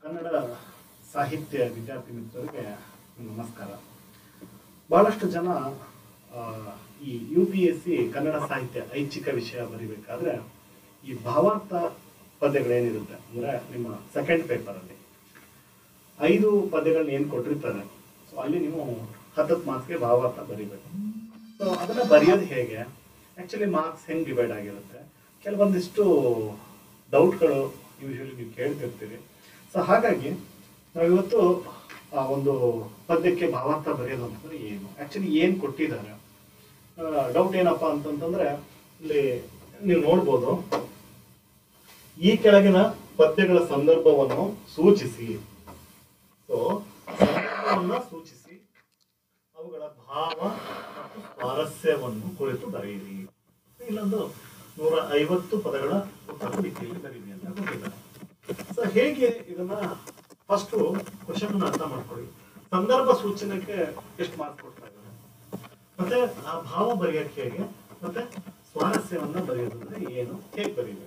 ಕನ್ನಡ ಸಾಹಿತ್ಯ ವಿದ್ಯಾರ್ಥಿ ಮಿತ್ರರಿಗೆ ನಮಸ್ಕಾರ. ಬಹಳಷ್ಟು ಜನ ಈ UPSC ಕನ್ನಡ ಸಾಹಿತ್ಯ ಐಚ್ಛಿಕ ವಿಷಯ ಬರೀಬೇಕಾದ್ರೆ ಈ ಭಾವಾರ್ಥ ಪದ್ಯಗಳೇನಿರುತ್ತೆ ಅಂದರೆ ನಿಮ್ಮ ಸೆಕೆಂಡ್ ಪೇಪರಲ್ಲಿ 5 ಪದ್ಯಗಳನ್ನ ಏನು ಕೊಟ್ಟಿರ್ತಾರೆ, ಸೊ ಅಲ್ಲಿ ನೀವು 10 ಮಾರ್ಕ್ಸ್ಗೆ ಭಾವಾರ್ಥ ಬರೀಬೇಕು. ಸೊ ಅದನ್ನು ಬರೆಯೋದು ಹೇಗೆ, ಆ್ಯಕ್ಚುಲಿ ಮಾರ್ಕ್ಸ್ ಹೆಂಗೆ ಡಿವೈಡ್ ಆಗಿರುತ್ತೆ, ಕೆಲವೊಂದಿಷ್ಟು ಡೌಟ್ಗಳು ಯೂಶ್ವಲಿ ನೀವು ಕೇಳ್ತಿರ್ತೀರಿ. ಸೊ ಹಾಗಾಗಿ ನಾವಿವತ್ತು ಒಂದು ಪದ್ಯಕ್ಕೆ ಭಾವಾರ್ಥ ಬರೆಯೋದು ಅಂತಂದರೆ ಏನು, ಆ್ಯಕ್ಚುಲಿ ಏನು ಕೊಟ್ಟಿದ್ದಾರೆ. ಡೌಟ್ ಏನಪ್ಪ ಅಂತಂತಂದರೆ ಇಲ್ಲಿ ನೀವು ನೋಡ್ಬೋದು, ಈ ಕೆಳಗಿನ ಪದ್ಯಗಳ ಸಂದರ್ಭವನ್ನು ಸೂಚಿಸಿ. ಸೊ ಸಂದರ್ಭವನ್ನು ಸೂಚಿಸಿ ಅವುಗಳ ಭಾವ ಮತ್ತು ಸ್ವಾರಸ್ಯವನ್ನು ಕುರಿತು ಬರೆಯಿರಿ. ಇಲ್ಲೊಂದು 150 ಪದಗಳ ಉತ್ತರ ರೀತಿಯಲ್ಲಿ ಬರೀರಿ ಅಂತ ಕೊಟ್ಟಿದ್ದಾರೆ. ಸೊ ಹೇಗೆ ಇದನ್ನ ಫಸ್ಟು ಕ್ವಶನ್ ಅರ್ಥ ಮಾಡ್ಕೊಳ್ಳಿ. ಸಂದರ್ಭ ಸೂಚನೆಗೆ ಎಷ್ಟು ಮಾರ್ಕ್ಸ್ ಕೊಡ್ತಾ ಇದ್ದಾರೆ, ಮತ್ತೆ ಆ ಭಾವ ಬರೆಯೋಕೆ ಹೇಗೆ, ಮತ್ತೆ ಸ್ವಾರಸ್ಯವನ್ನ ಬರೆಯೋದಂದ್ರೆ ಏನು, ಹೇಗೆ ಬರೀಬೇಕು.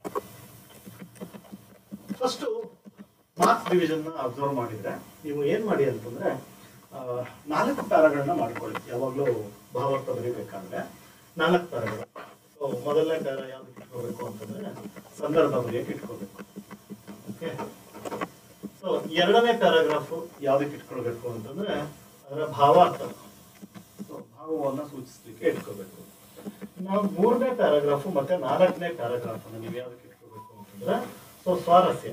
ಫಸ್ಟು ಮಾರ್ಕ್ಸ್ ಡಿವಿಷನ್ ಅಬ್ಸರ್ವ್ ಮಾಡಿದ್ರೆ ನೀವು ಏನ್ ಮಾಡಿ ಅಂತಂದ್ರೆ 4 ಪ್ಯಾರಾಗಳನ್ನ ಮಾಡ್ಕೊಳ್ಳಿ. ಯಾವಾಗಲೂ ಭಾವಾರ್ಥ ಬರೀಬೇಕಾದ್ರೆ 4 ಪ್ಯಾರಾಗಳು. ಸೊ ಮೊದಲನೇ ಪ್ಯಾರ ಯಾವ್ದಕ್ಕೆ ಇಟ್ಕೋಬೇಕು ಅಂತಂದ್ರೆ ಸಂದರ್ಭ ಬರೆಯಕ್ಕೆ ಇಟ್ಕೋಬೇಕು. ಓಕೆ. ಸೊ ಎರಡನೇ ಪ್ಯಾರಾಗ್ರಾಫ್ ಯಾವ್ದಕ್ಕೆ ಇಟ್ಕೊಳ್ಬೇಕು ಅಂತಂದ್ರೆ ಅದರ ಭಾವಾರ್ಥ, ಸೊ ಭಾವವನ್ನ ಸೂಚಿಸ್ಲಿಕ್ಕೆ ಇಟ್ಕೋಬೇಕು. ನಾವು 3ನೇ ಪ್ಯಾರಾಗ್ರಾಫ್ ಮತ್ತೆ 4ನೇ ಪ್ಯಾರಾಗ್ರಾಫ್ ಅನ್ನ ನೀವು ಯಾವ್ದಕ್ಕೆ ಇಟ್ಕೋಬೇಕು ಅಂತಂದ್ರೆ ಸೊ ಸ್ವಾರಸ್ಯ.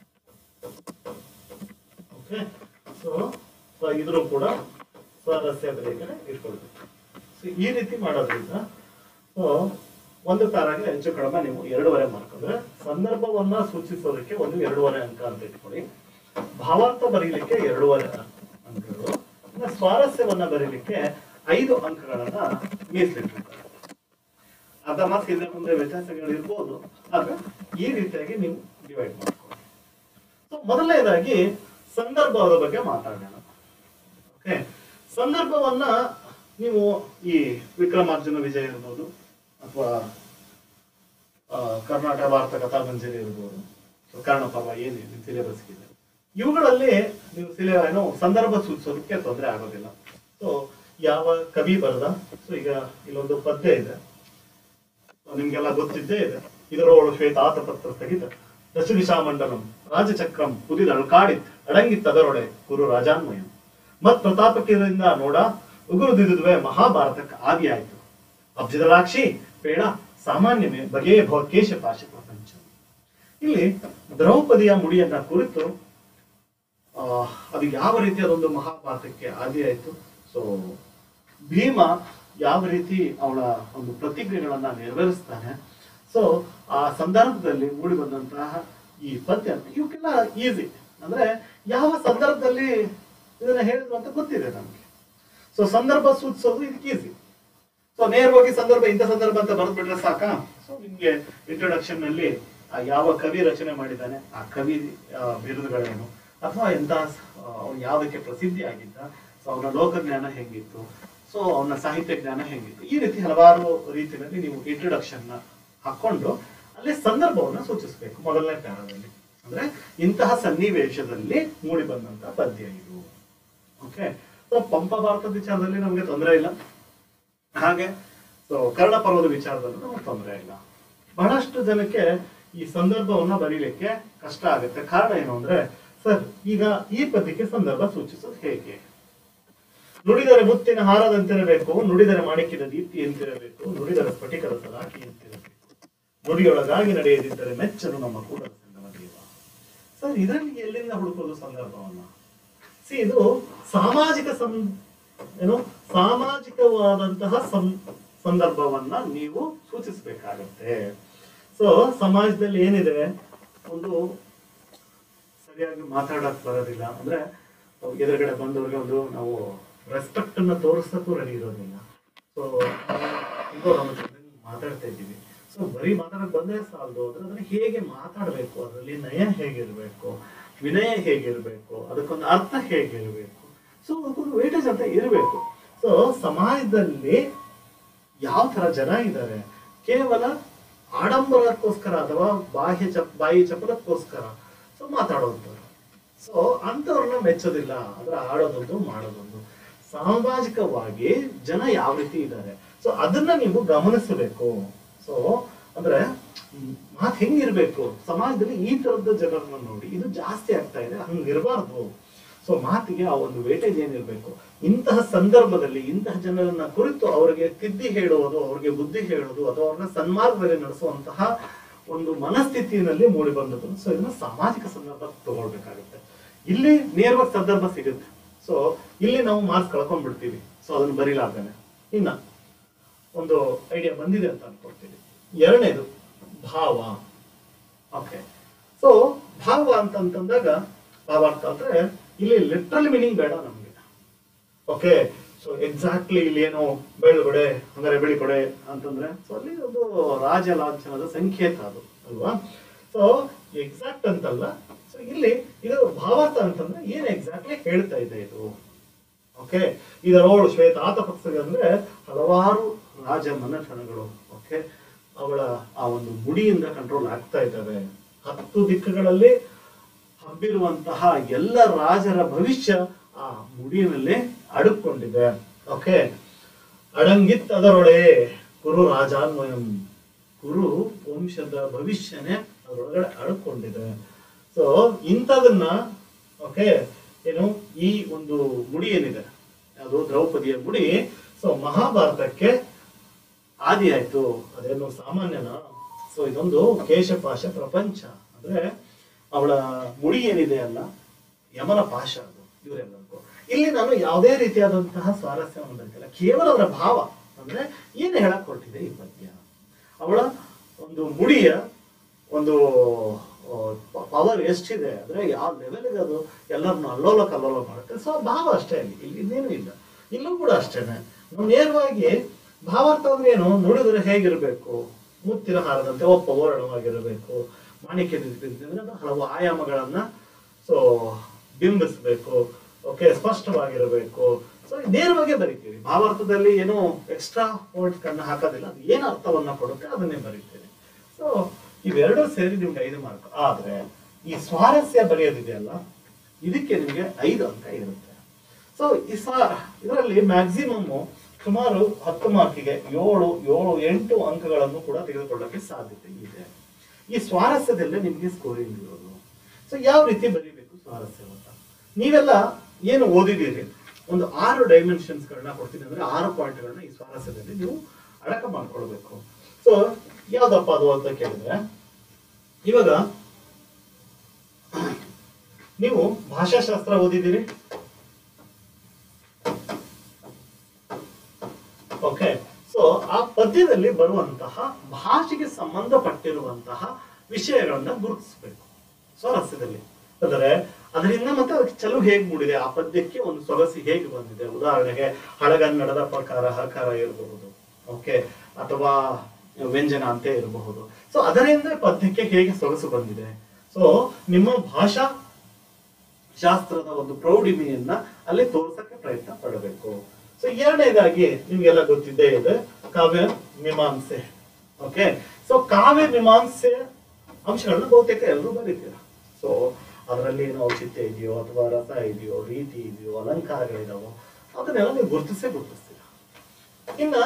ಓಕೆ. ಸೊ ಇದ್ರೂ ಕೂಡ ಸ್ವಾರಸ್ಯ ಬರೆಯಕ್ಕೆ ಇಟ್ಕೊಳ್ಬೇಕು. ಸೊ ಈ ರೀತಿ ಮಾಡೋದ್ರಿಂದ ಸೊ ಒಂದು ಪ್ಯಾರಾಗೆ ಹೆಚ್ಚು ಕಡಿಮೆ ನೀವು 2.5 ಮಾರ್ಕ್, ಅಂದ್ರೆ ಸಂದರ್ಭವನ್ನ ಸೂಚಿಸೋದಕ್ಕೆ ಒಂದು 2.5 ಅಂಕ ಅಂತ ಇಟ್ಕೊಳ್ಳಿ. ಭಾವಾರ್ಥ ಬರೀಲಿಕ್ಕೆ 2.5 ಅಂಕಗಳು, ಸ್ವಾರಸ್ಯವನ್ನ ಬರೀಲಿಕ್ಕೆ 5 ಅಂಕಗಳನ್ನ ಮೀಸಲಿಟ್ಟಿರ್ತಾರೆ. ಅರ್ಧ ಮಾರ್ಕ್ಸ್ ಹಿಂದೆ ಮುಂದೆ ವ್ಯತ್ಯಾಸಗಳಿರ್ಬೋದು, ಆದ್ರೆ ಈ ರೀತಿಯಾಗಿ ನೀವು ಡಿವೈಡ್ ಮಾಡ್ಕೊಳ್ಳಿ. ಸೊ ಮೊದಲನೇದಾಗಿ ಸಂದರ್ಭದ ಬಗ್ಗೆ ಮಾತಾಡೋಣ. ಓಕೆ. ಸಂದರ್ಭವನ್ನ ನೀವು ಈ ವಿಕ್ರಮಾರ್ಜುನ ವಿಜಯ ಇರ್ಬೋದು ಅಥವಾ ಕರ್ನಾಟಕ ಭಾರತ ಕಥಾಮಂಜರಿ ಇರ್ಬೋದು, ಕರ್ಣಪರ್ವ ಏನಿದೆ ಸಿಲೆಬಸ್ ಇದೆ, ಇವುಗಳಲ್ಲಿ ನೀವು ಸಂದರ್ಭ ಸೂಚಿಸೋದಕ್ಕೆ ತೊಂದರೆ ಆಗೋದಿಲ್ಲ. ಸೊ ಯಾವ ಕವಿ ಬರೆದ, ಸೊ ಈಗ ಇಲ್ಲೊಂದು ಪದ್ಯ ಇದೆ, ನಿಮ್ಗೆಲ್ಲ ಗೊತ್ತಿದ್ದೇ ಇದೆ. ಇದರೊಳು ಶ್ವೇತಾತ ಪತ್ರ ಸ್ಥಗಿತ ದಶದಿಶಾಮಂಡಲಂ ರಾಜಚಕ್ರಂ ಪುದಿದ ಅಳ್ಕಾಡಿತ್ ಅಡಂಗಿತ್ತದರೊಡೆ ಕುರು ರಾಜಾನ್ಮಯಂ ಮತ್ ಪ್ರತಾಪಕಿರಿಂದ ನೋಡ ಉಗುರುದಿದುವೆ ಮಹಾಭಾರತಕ್ಕೆ ಆದಿಯಾಯಿತು. ಅಬ್ಜದಲಾಕ್ಷಿ ಪೇಡ ಸಾಮಾನ್ಯವೇ ಬಗೆಯ ಭವಕೇಶ ಪಾಶ ಪ್ರಪಂಚ. ಇಲ್ಲಿ ದ್ರೌಪದಿಯ ಮುಡಿಯನ್ನ ಕುರಿತು ಅದು ಯಾವ ರೀತಿ ಅದೊಂದು ಮಹಾಭಾರತಕ್ಕೆ ಆದಿಯಾಯಿತು. ಸೊ ಭೀಮ ಯಾವ ರೀತಿ ಅವಳ ಒಂದು ಪ್ರತಿಜ್ಞೆಗಳನ್ನ ನೆರವೇರಿಸ್ತಾನೆ. ಸೊ ಆ ಸಂದರ್ಭದಲ್ಲಿ ಮೂಡಿ ಬಂದಂತಹ ಈ ಪದ್ಯ ಇವಕ್ಕೆಲ್ಲ ಈಸಿ, ಅಂದ್ರೆ ಯಾವ ಸಂದರ್ಭದಲ್ಲಿ ಇದನ್ನ ಹೇಳಿದ್ರು ಅಂತ ಗೊತ್ತಿದೆ ನಮ್ಗೆ. ಸೊ ಸಂದರ್ಭ ಸೂಚಿಸೋದು ಇದಕ್ಕೆ ಈಸಿ. ಸೊ ನೇರವಾಗಿ ಸಂದರ್ಭ ಇಂಥ ಸಂದರ್ಭ ಅಂತ ಬರೆದ್ಬಿಟ್ರೆ ಸಾಕಾ. ಸೊ ನಿಮ್ಗೆ ಇಂಟ್ರೊಡಕ್ಷನ್ ನಲ್ಲಿ ಯಾವ ಕವಿ ರಚನೆ ಮಾಡಿದ್ದಾನೆ, ಆ ಕವಿ ಬಿರುದುಗಳೇನು, ಅಥವಾ ಎಂತ ಯಾವುದಕ್ಕೆ ಪ್ರಸಿದ್ಧಿ ಆಗಿದ್ದ, ಸೊ ಅವನ ಲೋಕಜ್ಞಾನ ಹೆಂಗಿತ್ತು, ಸೊ ಅವನ ಸಾಹಿತ್ಯ ಜ್ಞಾನ ಹೆಂಗಿತ್ತು, ಈ ರೀತಿ ಹಲವಾರು ರೀತಿಯಲ್ಲಿ ನೀವು ಇಂಟ್ರೊಡಕ್ಷನ್ ನ ಹಾಕೊಂಡು ಅಲ್ಲಿ ಸಂದರ್ಭವನ್ನ ಸೂಚಿಸಬೇಕು ಮೊದಲನೇ ಪ್ಯಾರಾದಲ್ಲಿ. ಅಂದ್ರೆ ಇಂತಹ ಸನ್ನಿವೇಶದಲ್ಲಿ ಮೂಡಿ ಬಂದಂತಹ ಪದ್ಯ ಇದು. ಓಕೆ. ಸೊ ಪಂಪ ಭಾರತದ ವಿಚಾರದಲ್ಲಿ ನಮ್ಗೆ ತೊಂದರೆ ಇಲ್ಲ, ಹಾಗೆ ಸೊ ಕರ್ಣ ಪರ್ವದ ವಿಚಾರದಲ್ಲೂ ನಮ್ಗೆ ತೊಂದರೆ ಇಲ್ಲ. ಬಹಳಷ್ಟು ಜನಕ್ಕೆ ಈ ಸಂದರ್ಭವನ್ನ ಬರೀಲಿಕ್ಕೆ ಕಷ್ಟ ಆಗುತ್ತೆ. ಕಾರಣ ಏನು ಅಂದ್ರೆ, ಸರ್ ಈಗ ಈ ಪದ್ಯಕ್ಕೆ ಸಂದರ್ಭ ಸೂಚಿಸೋದು ಹೇಗೆ, ನುಡಿದರೆ ಮುತ್ತಿನ ಹಾರದಂತಿರಬೇಕು, ನುಡಿದರೆ ಮಾಣಿಕ್ಯದ ದೀಪ್ತಿ ಎಂತಿರಬೇಕು, ನುಡಿದರೆ ಸ್ಫಟಿಕದ ಸಲಾಕಿ ಎಂತಿರಬೇಕು, ನುಡಿಯೊಳಗಾಗಿ ನಡೆಯದಿದ್ದರೆ ಮೆಚ್ಚನು ನಮ್ಮ ಕೂಡಲ ಸಂಗಮ ದೇವ. ಸರ್ ಇದರಲ್ಲಿ ಎಲ್ಲಿಂದ ಹುಡುಕೋದು ಸಂದರ್ಭವನ್ನ? ಇದು ಸಾಮಾಜಿಕ ಸಾಮಾಜಿಕವಾದಂತಹ ಸಂದರ್ಭವನ್ನ ನೀವು ಸೂಚಿಸಬೇಕಾಗತ್ತೆ. ಸೊ ಸಮಾಜದಲ್ಲಿ ಏನಿದೆ, ಒಂದು ಸರಿಯಾಗಿ ಮಾತಾಡಕ್ ಬರೋದಿಲ್ಲ, ಅಂದ್ರೆ ಎದುರುಗಡೆ ಬಂದವ್ರಿಗೆ ಒಂದು ನಾವು ರೆಸ್ಪೆಕ್ಟ್ ಅನ್ನ ತೋರಿಸಕ್ಕೂ ರೆಡಿ ಇರೋದಿಲ್ಲ. ಸೊ ಮಾತಾಡ್ತಾ ಇದ್ದೀವಿ, ಸೊ ಬರೀ ಮಾತಾಡಕ್ ಬಂದ್ರೆ ಸಾಲದು, ಅದನ್ನ ಹೇಗೆ ಮಾತಾಡ್ಬೇಕು, ಅದರಲ್ಲಿ ನಯ ಹೇಗಿರ್ಬೇಕು, ವಿನಯ ಹೇಗಿರ್ಬೇಕು, ಅದಕ್ಕೊಂದು ಅರ್ಥ ಹೇಗಿರ್ಬೇಕು, ಸೊ ಅದಕ್ಕೊಂದು ವೇಟೇಜ್ ಅಂತ ಇರಬೇಕು. ಸೊ ಸಮಾಜದಲ್ಲಿ ಯಾವ ತರ ಜನ ಇದ್ದಾರೆ, ಕೇವಲ ಆಡಂಬರಕ್ಕೋಸ್ಕರ ಅಥವಾ ಬಾಯಿ ಚಪಲಕ್ಕೋಸ್ಕರ ಸೊ ಮಾತಾಡೋದು, ಸೊ ಅಂತವ್ರನ್ನ ಮೆಚ್ಚೋದಿಲ್ಲ, ಅಂದ್ರೆ ಆಡೋದೊಂದು ಮಾಡೋದೊಂದು. ಸಾಮಾಜಿಕವಾಗಿ ಜನ ಯಾವ ರೀತಿ ಇದ್ದಾರೆ, ಸೊ ಅದನ್ನ ನೀವು ಗಮನಿಸಬೇಕು. ಸೊ ಅಂದ್ರೆ ಮಾತು ಹೆಂಗಿರ್ಬೇಕು ಸಮಾಜದಲ್ಲಿ, ಈ ತರದ ಜನರನ್ನ ನೋಡಿ ಇದು ಜಾಸ್ತಿ ಆಗ್ತಾ ಇದೆ, ಹಂಗಿರಬಾರ್ದು. ಸೊ ಮಾತಿಗೆ ಆ ಒಂದು ವೇಟೇಜ್ ಏನಿರ್ಬೇಕು. ಇಂತಹ ಸಂದರ್ಭದಲ್ಲಿ ಇಂತಹ ಜನರನ್ನ ಕುರಿತು ಅವರಿಗೆ ತಿದ್ದಿ ಹೇಳುವುದು, ಅವ್ರಿಗೆ ಬುದ್ಧಿ ಹೇಳುವುದು, ಅಥವಾ ಅವ್ರನ್ನ ಸನ್ಮಾರ್ಗದಲ್ಲಿ ನಡೆಸುವಂತಹ ಒಂದು ಮನಸ್ಥಿತಿಯಲ್ಲಿ ಮೂಡಿ ಬಂದದ್ದು. ಸೊ ಇದನ್ನ ಸಾಮಾಜಿಕ ಸಂದರ್ಭ ತಗೊಳ್ಬೇಕಾಗುತ್ತೆ. ಇಲ್ಲಿ ನೇರವಾಗಿ ಸಂದರ್ಭ ಸಿಗುತ್ತೆ. ಸೊ ಇಲ್ಲಿ ನಾವು ಮಾರ್ಕ್ಸ್ ಕಳ್ಕೊಂಡ್ಬಿಡ್ತೀವಿ, ಸೊ ಅದನ್ನ ಬರೀಲಾರ್ದೇನೆ. ಇನ್ನ ಒಂದು ಐಡಿಯಾ ಬಂದಿದೆ ಅಂತ ಅನ್ಕೊಳ್ತೀವಿ. ಎರಡನೇದು ಭಾವ. ಓಕೆ, ಸೊ ಭಾವ ಅಂತಂದಾಗ ಭಾವಾರ್ಥ ಅಂದ್ರೆ ಇಲ್ಲಿ ಲಿಟ್ರಲ್ ಮೀನಿಂಗ್ ಬೇಡ ನಮ್ಗೆ. ಓಕೆ, ಸೊ ಎಕ್ಸಾಕ್ಟ್ಲಿ ಇಲ್ಲಿ ಏನು ಬೆಳ್ಳುಗೊಡೆ ಅಂದ್ರೆ ಬೆಳಿಕೊಡೆ ಅಂತಂದ್ರೆ ಸೊ ಅಲ್ಲಿ ಒಂದು ರಾಜ ಲಾಂಛನದ ಸಂಕೇತ ಅದು ಅಲ್ವಾ. ಸೊ ಎಕ್ಸಾಕ್ಟ್ ಅಂತಲ್ಲ. ಸೊ ಇಲ್ಲಿ ಇದು ಭಾವಾರ್ಥ ಅಂತಂದ್ರೆ ಏನ್ ಎಕ್ಸಾಕ್ಟ್ಲಿ ಹೇಳ್ತಾ ಇದೆ ಇದು. ಓಕೆ, ಇದರವಳು ಶ್ವೇತಾತ ಪಕ್ಷ ಅಂದ್ರೆ ಹಲವಾರು ರಾಜ ಮನೆತನಗಳು ಓಕೆ ಅವಳ ಆ ಒಂದು ಮುಡಿಯಿಂದ ಕಂಟ್ರೋಲ್ ಆಗ್ತಾ ಇದ್ದಾವೆ. 10 ದಿಕ್ಕುಗಳಲ್ಲಿ ಹಬ್ಬಿರುವಂತಹ ಎಲ್ಲ ರಾಜರ ಭವಿಷ್ಯ ಆ ಮುಡಿಯಲ್ಲಿ ಅಡಕೊಂಡಿದೆ. ಓಕೆ, ಅಡಂಗಿತ್ ಅದರೊಳೆ ಕುರು ರಾಜಾನ್ವಯಂ, ಕುರು ವಂಶದ ಭವಿಷ್ಯನೇ ಅದರೊಳಗಡೆ ಅಡಕೊಂಡಿದೆ. ಸೊ ಇಂಥದನ್ನ ಓಕೆ ಏನು ಈ ಒಂದು ಮುಡಿ ಏನಿದೆ ಅದು ದ್ರೌಪದಿಯ ಮುಡಿ. ಸೊ ಮಹಾಭಾರತಕ್ಕೆ ಆದಿ ಆಯ್ತು, ಅದೇನು ಸಾಮಾನ್ಯನ. ಸೊ ಇದೊಂದು ಕೇಶಪಾಶ ಪ್ರಪಂಚ, ಅಂದ್ರೆ ಅವಳ ಮುಡಿ ಏನಿದೆ ಅಲ್ಲ ಯಮನ ಪಾಶ ಅದು ಇವರೆಲ್ಲರಿಗೂ. ಇಲ್ಲಿ ನಾನು ಯಾವುದೇ ರೀತಿಯಾದಂತಹ ಸ್ವಾರಸ್ಯವನ್ನು ಬರೀತಿಲ್ಲ, ಕೇವಲ ಅವರ ಭಾವ ಅಂದ್ರೆ ಏನು ಹೇಳಕ್ ಹೊರಟಿದೆ ಈ ಪದ್ಯ. ಅವಳ ಒಂದು ಮುಡಿಯ ಒಂದು ಪವರ್ ಎಷ್ಟಿದೆ ಅಂದ್ರೆ ಯಾವ ಲೆವೆಲ್ಗೆ ಅದು ಎಲ್ಲರನ್ನು ಅಲ್ಲೋಲ ಕಲ್ಲೋಲ ಮಾಡುತ್ತೆ. ಸೊ ಭಾವ ಅಷ್ಟೇ, ಇಲ್ಲಿ ಇನ್ನೇನು ಇಲ್ಲ. ಇಲ್ಲೂ ಕೂಡ ಅಷ್ಟೇನೆ. ನಾವು ನೇರವಾಗಿ ಭಾವಾರ್ಥ ಅಂದ್ರೆ ಏನು ನೋಡಿದ್ರೆ ಹೇಗಿರ್ಬೇಕು, ಮುತ್ತಿನ ಹಾರದಂತೆ ಒಪ್ಪವರ್ಣವಾಗಿರಬೇಕು, ಮಾಣಿಕ್ಯದಿಂದ ಹಲವು ಆಯಾಮಗಳನ್ನ ಸೊ ಬಿಂಬಿಸ್ಬೇಕು. ಓಕೆ, ಸ್ಪಷ್ಟವಾಗಿರಬೇಕು. ಸೊ ನೇರವಾಗಿ ಬರಿತೀವಿ. ಭಾವಾರ್ಥದಲ್ಲಿ ಏನು ಎಕ್ಸ್ಟ್ರಾ ವರ್ಡ್ಸ್ ಕಣ್ಣ ಹಾಕೋದಿಲ್ಲ, ಅದು ಏನು ಅರ್ಥವನ್ನ ಕೊಡುತ್ತೆ ಅದನ್ನೇ ಬರೀತೀವಿ. ಸೊ ಇವೆರಡೂ ಸೇರಿ ನಿಮ್ಗೆ 5 ಮಾರ್ಕ್. ಆದ್ರೆ ಈ ಸ್ವಾರಸ್ಯ ಬರೆಯೋದಿದೆಯಲ್ಲ ಇದಕ್ಕೆ ನಿಮ್ಗೆ 5 ಅಂಕ ಇರುತ್ತೆ. ಸೊ ಇದರಲ್ಲಿ ಮ್ಯಾಕ್ಸಿಮಮ್ ಸುಮಾರು 10 ಮಾರ್ಕಿಗೆ 7, 8 ಅಂಕಗಳನ್ನು ಕೂಡ ತೆಗೆದುಕೊಳ್ಳಕ್ಕೆ ಸಾಧ್ಯತೆ ಇದೆ. ಈ ಸ್ವಾರಸ್ಯದಲ್ಲೇ ನಿಮ್ಗೆ ಸ್ಕೋರಿಂಗ್ ಇರೋದು. ಸೊ ಯಾವ ರೀತಿ ಬರೀಬೇಕು ಸ್ವಾರಸ್ಯ ಅಂತ ನೀವೆಲ್ಲ ಏನು ಓದಿದ್ದೀರಿ, ಒಂದು 6 ಡೈಮೆನ್ಷನ್ಸ್ ಗಳನ್ನ ಕೊಡ್ತೀನಿ, ಅಂದ್ರೆ 6 ಪಾಯಿಂಟ್ಗಳನ್ನ ಈ ಸ್ವಾರಸ್ಯದಲ್ಲಿ ನೀವು ಅಡಕ ಮಾಡ್ಕೊಳ್ಬೇಕು. ಸೊ ಯಾವ್ದಪ್ಪ ಅದು ಅಂತ ಕೇಳಿದ್ರೆ, ಇವಾಗ ನೀವು ಭಾಷಾಶಾಸ್ತ್ರ ಓದಿದ್ದೀರಿ. ಓಕೆ, ಸೊ ಆ ಪದ್ಯದಲ್ಲಿ ಬರುವಂತಹ ಭಾಷೆಗೆ ಸಂಬಂಧಪಟ್ಟಿರುವಂತಹ ವಿಷಯಗಳನ್ನ ಗುರುತಿಸಬೇಕು ಸ್ವಾರಸ್ಯದಲ್ಲಿ. ಅಂದರೆ ಅದರಿಂದ ಮತ್ತೆ ಅದಕ್ಕೆ ಚಲೋ ಹೇಗೆ ಮೂಡಿದೆ, ಆ ಪದ್ಯಕ್ಕೆ ಒಂದು ಸೊಗಸಿ ಹೇಗೆ ಬಂದಿದೆ. ಉದಾಹರಣೆಗೆ ಹಳಗನ್ನಡದ ಪ್ರಕಾರ ಹಕಾರ ಇರಬಹುದು, ಓಕೆ, ಅಥವಾ ವ್ಯಂಜನ ಅಂತ ಇರಬಹುದು. ಸೊ ಅದರಿಂದ ಪದ್ಯಕ್ಕೆ ಹೇಗೆ ಸೊಗಸು ಬಂದಿದೆ. ಸೊ ನಿಮ್ಮ ಭಾಷಾ ಶಾಸ್ತ್ರದ ಒಂದು ಪ್ರೌಢಿಮೆಯನ್ನ ಅಲ್ಲಿ ತೋರ್ಸಕ್ಕೆ ಪ್ರಯತ್ನ ಪಡಬೇಕು. ಸೊ ಎರಡನೇದಾಗಿ ನಿಮ್ಗೆಲ್ಲ ಗೊತ್ತಿದ್ದೇ ಇದೆ ಕಾವ್ಯ ಮೀಮಾಂಸೆ. ಓಕೆ, ಸೊ ಕಾವ್ಯ ಮೀಮಾಂಸೆ ಅಂಶಗಳನ್ನ ಬಹುತೇಕ ಎಲ್ಲರೂ ಬರೀತೀರ. ಸೊ ಅದರಲ್ಲಿ ಏನೋ ಔಚಿತ್ಯ ಇದೆಯೋ ಅಥವಾ ರಸ ಇದೆಯೋ, ರೀತಿ ಇದೆಯೋ, ಅಲಂಕಾರಗಳಿದಾವೋ, ಅದನ್ನೆಲ್ಲ ನೀವು ಗುರುತಿಸ್ತೀರ. ಇನ್ನ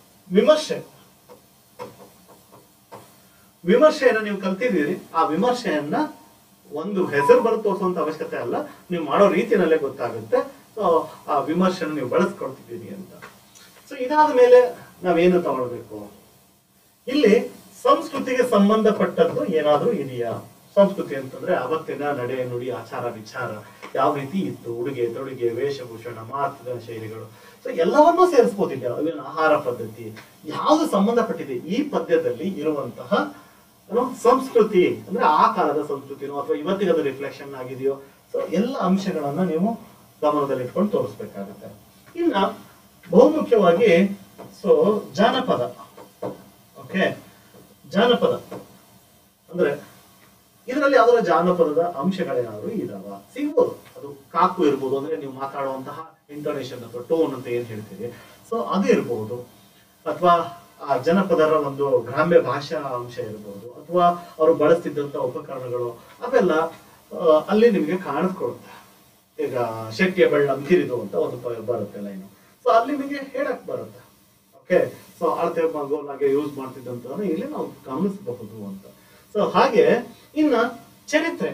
ವಿಮರ್ಶೆಯನ್ನ ನೀವು ಕಲ್ತಿದ್ದೀರಿ. ಆ ವಿಮರ್ಶೆಯನ್ನ ಒಂದು ಹೆಸರು ಬರೆದು ತೋರಿಸುವಂತ ಅವಶ್ಯಕತೆ ಅಲ್ಲ, ನೀವು ಮಾಡೋ ರೀತಿಯಲ್ಲೇ ಗೊತ್ತಾಗುತ್ತೆ. ಸೊ ಆ ವಿಮರ್ಶೆನ ನೀವು ಬಳಸ್ಕೊಳ್ತಿದ್ದೀರಿ ಅಂತ. ಸೊ ಇದಾದ ಮೇಲೆ ನಾವೇನು ತಗೊಳ್ಬೇಕು, ಇಲ್ಲಿ ಸಂಸ್ಕೃತಿಗೆ ಸಂಬಂಧಪಟ್ಟದ್ದು ಏನಾದ್ರೂ ಇದೆಯಾ. ಸಂಸ್ಕೃತಿ ಅಂತಂದ್ರೆ ಅವತ್ತಿನ ನಡೆ ನುಡಿ ಆಚಾರ ವಿಚಾರ ಯಾವ ರೀತಿ ಇತ್ತು, ಉಡುಗೆ ತೊಡುಗೆ ವೇಷಭೂಷಣ ಮಾತುಗಳ ಶೈಲಿಗಳು, ಸೊ ಎಲ್ಲವನ್ನೂ ಸೇರಿಸಬಹುದಿಲ್ಲ. ಅವೇನು ಆಹಾರ ಪದ್ಧತಿ ಯಾವುದು ಸಂಬಂಧಪಟ್ಟಿದೆ ಈ ಪದ್ಯದಲ್ಲಿ ಇರುವಂತಹ ಸಂಸ್ಕೃತಿ, ಅಂದ್ರೆ ಆ ಕಾಲದ ಸಂಸ್ಕೃತಿನೋ ಅಥವಾ ಇವತ್ತಿಗದ ರಿಫ್ಲೆಕ್ಷನ್ ಆಗಿದೆಯೋ, ಸೊ ಎಲ್ಲ ಅಂಶಗಳನ್ನ ನೀವು ಗಮನದಲ್ಲಿ ಇಟ್ಕೊಂಡು ತೋರಿಸ್ಬೇಕಾಗತ್ತೆ. ಇನ್ನ ಬಹುಮುಖ್ಯವಾಗಿ ಸೊ ಜಾನಪದ. ಓಕೆ, ಜಾನಪದ ಅಂದ್ರೆ ಇದರಲ್ಲಿ ಯಾವ್ದಾರ ಜಾನಪದದ ಅಂಶಗಳೇನಾದ್ರು ಇದಾವ, ಸಿಗ್ಬೋದು. ಅದು ಕಾಕು ಇರ್ಬೋದು, ಅಂದ್ರೆ ನೀವು ಮಾತಾಡುವಂತಹ ಇಂಟೋನೇಷನ್ ಅಥವಾ ಟೋನ್ ಅಂತ ಏನ್ ಹೇಳ್ತೀರಿ, ಸೊ ಅದು ಇರ್ಬೋದು. ಅಥವಾ ಆ ಜನಪದರ ಒಂದು ಗ್ರಾಮ್ಯ ಭಾಷಾ ಅಂಶ ಇರ್ಬೋದು, ಅಥವಾ ಅವರು ಬಳಸ್ತಿದ್ದಂತ ಉಪಕರಣಗಳು ಅವೆಲ್ಲ ಅಲ್ಲಿ ನಿಮಗೆ ಕಾಣಿಸ್ಕೊಡುತ್ತೆ. ಈಗ ಶಕ್ತಿಯ ಬೆಳ್ಳಂ ಹಿರಿದು ಅಂತ ಒಂದು ಬರುತ್ತೆ ಲೈನು. ಸೊ ಅಲ್ಲಿ ನಿಮಗೆ ಹೇಳಕ್ ಬರುತ್ತೆ. ಓಕೆ, ಸೊ ಅಳತೆ ಗೋಲಾಗೆ ಯೂಸ್ ಮಾಡ್ತಿದ್ದಂತಂದ್ರೆ ಇಲ್ಲಿ ನಾವು ಗಮನಿಸಬಹುದು ಅಂತ. ಸೊ ಹಾಗೆ ಇನ್ನ ಚರಿತ್ರೆ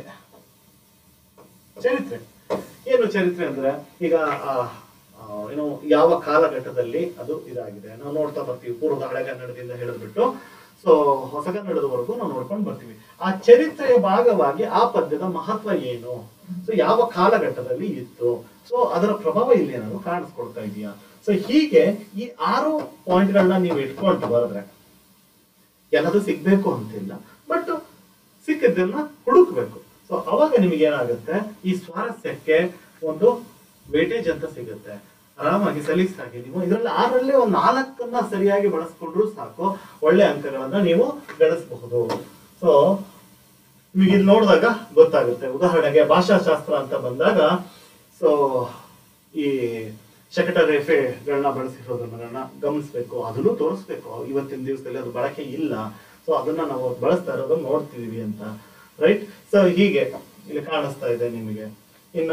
ಏನು ಚರಿತ್ರೆ ಅಂದ್ರೆ ಈಗ ಏನು ಯಾವ ಕಾಲಘಟ್ಟದಲ್ಲಿ ಅದು ಇದಾಗಿದೆ ನಾವು ನೋಡ್ತಾ ಬರ್ತೀವಿ. ಪೂರ್ವದ ಹಳೆಗನ್ನಡದಿಂದ ಹೇಳಿದ್ಬಿಟ್ಟು ಸೊ ಹೊಸಗನ್ನಡದವರೆಗೂ ನಾವು ನೋಡ್ಕೊಂಡು ಬರ್ತೀವಿ. ಆ ಚರಿತ್ರೆಯ ಭಾಗವಾಗಿ ಆ ಪದ್ಯದ ಮಹತ್ವ ಏನು, ಸೊ ಯಾವ ಕಾಲಘಟ್ಟದಲ್ಲಿ ಇತ್ತು, ಸೊ ಅದರ ಪ್ರಭಾವ ಇಲ್ಲಿ ಏನಾದ್ರು ಕಾಣಿಸ್ಕೊಡ್ತಾ ಇದೆಯಾ. ಸೊ ಹೀಗೆ ಈ 6 ಪಾಯಿಂಟ್ಗಳನ್ನ ನೀವು ಇಟ್ಕೊಂಡು ಬರೆದ್ರೆ ಎಲ್ಲದೂ ಸಿಗ್ಬೇಕು ಅಂತಿಲ್ಲ, ಬಟ್ ಸಿಕ್ಕಿದ್ದನ್ನ ಹುಡುಕ್ಬೇಕು. ಸೊ ಅವಾಗ ನಿಮ್ಗೆ ಏನಾಗುತ್ತೆ, ಈ ಸ್ವಾರಸ್ಯಕ್ಕೆ ಒಂದು ವೇಟೇಜ್ ಅಂತ ಸಿಗುತ್ತೆ. ಆರಾಮಾಗಿ ಸಲೀಸಾಗಿ ನೀವು ಇದರಲ್ಲಿ 6ರಲ್ಲಿ ಒಂದು 4 ಸರಿಯಾಗಿ ಬಳಸ್ಕೊಂಡ್ರು ಸಾಕು, ಒಳ್ಳೆ ಅಂಕಗಳನ್ನ ನೀವು ಗಳಿಸಬಹುದು. ಸೊ ನಿಮಗೆ ಇಲ್ಲಿ ನೋಡಿದಾಗ ಗೊತ್ತಾಗುತ್ತೆ. ಉದಾಹರಣೆಗೆ ಭಾಷಾಶಾಸ್ತ್ರ ಅಂತ ಬಂದಾಗ ಸೊ ಈ ಶಕಟ ರೇಫೆಗಳನ್ನ ಬಳಸಿರೋದನ್ನ ಗಮನಿಸ್ಬೇಕು, ಅದನ್ನು ತೋರಿಸ್ಬೇಕು. ಇವತ್ತಿನ ದಿವಸದಲ್ಲಿ ಅದು ಬಳಕೆ ಇಲ್ಲ, ಸೊ ಅದನ್ನ ನಾವು ಬಳಸ್ತಾ ಇರೋದನ್ನ ನೋಡ್ತಿದೀವಿ ಅಂತ, ರೈಟ್. ಸೊ ಹೀಗೆ ಇಲ್ಲಿ ಕಾಣಿಸ್ತಾ ಇದೆ ನಿಮಗೆ. ಇನ್ನ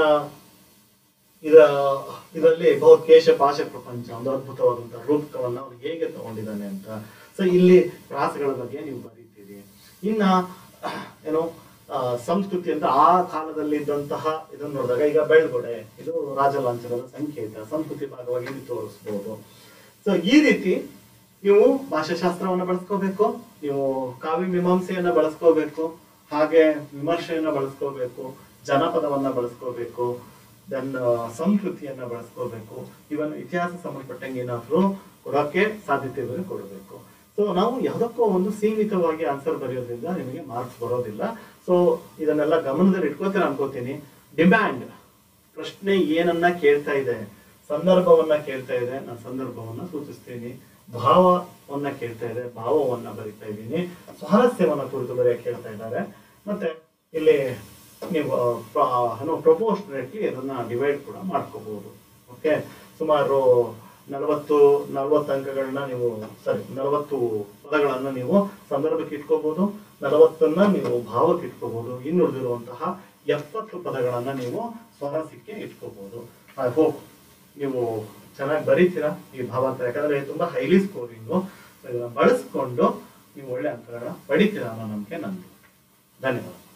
ಇದರಲ್ಲಿ ಬಹುಕೇಶ ಭಾಷೆ ಪ್ರಪಂಚ ಒಂದು ಅದ್ಭುತವಾದಂತಹ ರೂಪಕವನ್ನ ಅವ್ರು ಹೇಗೆ ತಗೊಂಡಿದ್ದಾನೆ ಅಂತ. ಸೊ ಇಲ್ಲಿ ಪ್ರಾಸಗಳ ಬಗ್ಗೆ ನೀವು ಬರೀತೀರಿ. ಇನ್ನ ಏನು ಸಂಸ್ಕೃತಿ ಅಂತ ಆ ಕಾಲದಲ್ಲಿ ಇದ್ದಂತಹ ಇದನ್ನ ನೋಡಿದಾಗ ಈಗ ಬೆಳ್ಗೊಡೆ ಇದು ರಾಜಲಾಂಛನದ ಸಂಕೇತ, ಸಂಸ್ಕೃತಿ ಭಾಗವಾಗಿ ಇಲ್ಲಿ ತೋರಿಸ್ಬೋದು. ಸೊ ಈ ರೀತಿ ನೀವು ಭಾಷಾಶಾಸ್ತ್ರವನ್ನ ಬಳಸ್ಕೋಬೇಕು, ನೀವು ಕಾವ್ಯ ಮೀಮಾಂಸೆಯನ್ನ ಬಳಸ್ಕೋಬೇಕು, ಹಾಗೆ ವಿಮರ್ಶೆಯನ್ನ ಬಳಸ್ಕೋಬೇಕು, ಜನಪದವನ್ನ ಬಳಸ್ಕೋಬೇಕು, ದೆನ್ ಸಂಸ್ಕೃತಿಯನ್ನ ಬಳಸ್ಕೋಬೇಕು, ಇವನ್ ಇತಿಹಾಸ ಸಂಬಂಧಪಟ್ಟಂಗೆ ಏನಾದ್ರು ಕೊಡೋಕೆ ಸಾಧ್ಯತೆ ಇದ್ರೆ ಕೊಡಬೇಕು. ಸೊ ನಾವು ಯಾವುದಕ್ಕೂ ಒಂದು ಸೀಮಿತವಾಗಿ ಆನ್ಸರ್ ಬರೆಯೋದ್ರಿಂದ ನಿಮಗೆ ಮಾರ್ಕ್ಸ್ ಬರೋದಿಲ್ಲ. ಸೊ ಇದನ್ನೆಲ್ಲ ಗಮನದಲ್ಲಿ ಇಟ್ಕೋತೀರ ಅನ್ಕೋತೀನಿ. ಡಿಮ್ಯಾಂಡ್ ಪ್ರಶ್ನೆ ಏನನ್ನ ಕೇಳ್ತಾ ಇದೆ, ಸಂದರ್ಭವನ್ನ ಕೇಳ್ತಾ ಇದೆ, ನಾನು ಸಂದರ್ಭವನ್ನ ಸೂಚಿಸ್ತೀನಿ. ಭಾವವನ್ನ ಕೇಳ್ತಾ ಇದೆ, ಭಾವವನ್ನ ಬರಿತಾ ಇದ್ದೀನಿ. ಸ್ವಾರಸ್ಯವನ್ನ ಕುರಿತು ಬರೆಯಕ್ಕೆ ಕೇಳ್ತಾ ಇದ್ದಾರೆ. ಮತ್ತೆ ಇಲ್ಲಿ ನೀವು ಪ್ರಪೋರ್ಷನೇಟ್ಲಿ ಅದನ್ನ ಡಿವೈಡ್ ಕೂಡ ಮಾಡ್ಕೋಬಹುದು. ಓಕೆ, ಸುಮಾರು 40 ಅಂಕಗಳನ್ನ ನೀವು 40 ಪದಗಳನ್ನ ನೀವು ಸಂದರ್ಭಕ್ಕೆ ಇಟ್ಕೋಬಹುದು, 40ನ್ನ ನೀವು ಭಾವಕ್ಕೆ ಇಟ್ಕೋಬಹುದು, ಇನ್ನುಳಿದಿರುವಂತಹ 70 ಪದಗಳನ್ನ ನೀವು ಸ್ವಾರಸ್ಯಕ್ಕೆ ಇಟ್ಕೋಬಹುದು. ಐ ಹೋಪ್ ನೀವು ಚೆನ್ನಾಗಿ ಬರೀತೀರಾ ಈ ಭಾವಾಂತರ, ಯಾಕಂದ್ರೆ ತುಂಬಾ ಹೈಲಿ ಸ್ಕೋರಿಂಗು. ಇದನ್ನ ಬಳಸ್ಕೊಂಡು ನೀವು ಒಳ್ಳೆ ಅಂಕಗಳನ್ನ ಪಡಿತೀರಾ ಅನ್ನೋ ನಂಬಿಕೆ ನಂದು. ಧನ್ಯವಾದ.